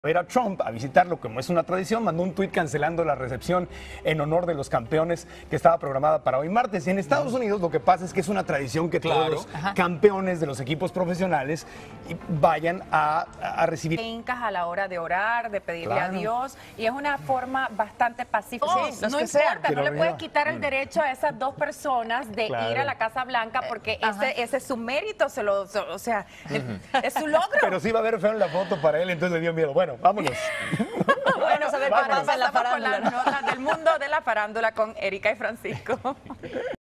ver a Trump a visitarlo, como es una tradición, mandó un tuit cancelando la recepción en honor de los campeones que estaba programada para hoy martes. Y en Estados Unidos lo que pasa es que es una tradición que todos los campeones de los equipos profesionales vayan a recibir. Incas a la hora de orar, de pedirle a Dios, y es una forma bastante pacífica. No que sean, importa, no le puedes quitar el derecho a esas dos personas de ir a la Casa Blanca porque ese es su mérito, o sea, es su logro. Pero sí va a haber feo en la foto para él, entonces le dio miedo. Bueno, vámonos. Bueno, a ver qué pasa en la Vámonos. farándula. Con las notas del mundo de la farándula con Erika y Francisco.